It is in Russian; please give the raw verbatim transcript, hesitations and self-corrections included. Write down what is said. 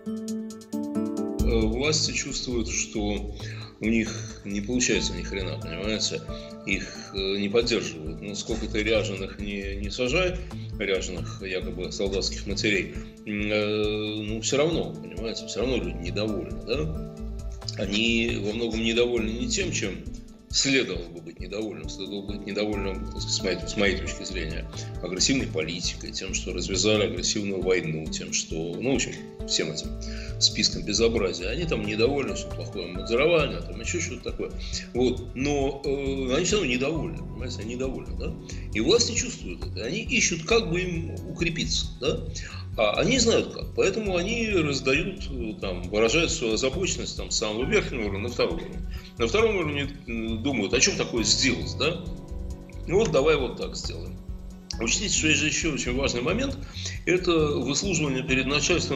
Власти чувствуют, что у них не получается ни хрена, понимаете, их не поддерживают. Ну, сколько ты ряженых не, не сажай, ряженых якобы солдатских матерей, ну, все равно, понимаете, все равно люди недовольны, да? Они во многом недовольны не тем, чем следовало бы быть недовольным, следовало быть недовольным, так сказать, с, моей, с моей точки зрения, агрессивной политикой, тем, что развязали агрессивную войну, тем, что, ну, в общем, всем этим списком безобразия. Они там недовольны, что плохое модерование, там еще что-то такое. Вот. Но э, они все равно недовольны, понимаете, они недовольны, да? И власти чувствуют это, они ищут, как бы им укрепиться, да? А они знают как, поэтому они раздают, там, выражают свою озабоченность там, с самого верхнего уровня на второй уровень. На втором уровне думают, а что такое сделать, да? Ну вот давай вот так сделаем. Учтите, что есть же еще очень важный момент, это выслуживание перед начальством